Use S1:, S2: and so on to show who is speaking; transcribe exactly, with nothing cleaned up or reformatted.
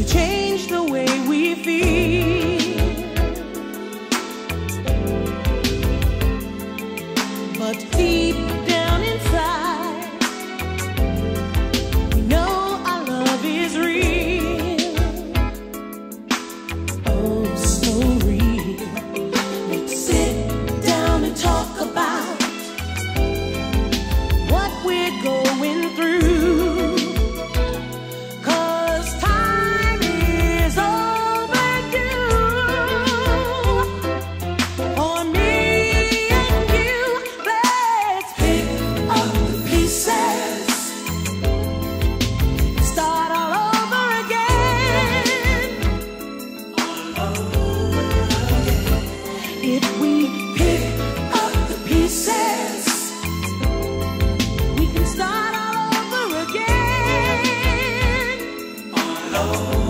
S1: to change the way we feel. But deep down inside, we know our love is real. Oh, so real. Let's sit down and talk about what we're going through. 'Cause time is overdue for me and you. Let's pick up the pieces, start all over again. If we pick up the pieces, we can start all over again.